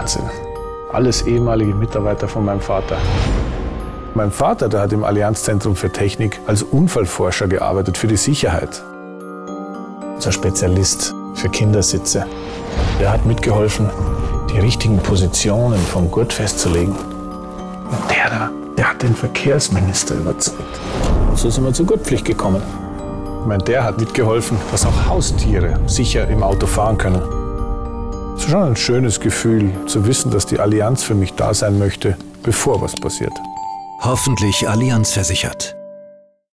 Wahnsinn. Alles ehemalige Mitarbeiter von meinem Vater. Mein Vater, der hat im Allianz-Zentrum für Technik als Unfallforscher gearbeitet für die Sicherheit. Unser Spezialist für Kindersitze. Der hat mitgeholfen, die richtigen Positionen vom Gurt festzulegen. Und der hat den Verkehrsminister überzeugt. So sind wir zur Gurtpflicht gekommen. Ich meine, der hat mitgeholfen, dass auch Haustiere sicher im Auto fahren können. Es ist schon ein schönes Gefühl, zu wissen, dass die Allianz für mich da sein möchte, bevor was passiert. Hoffentlich Allianz versichert.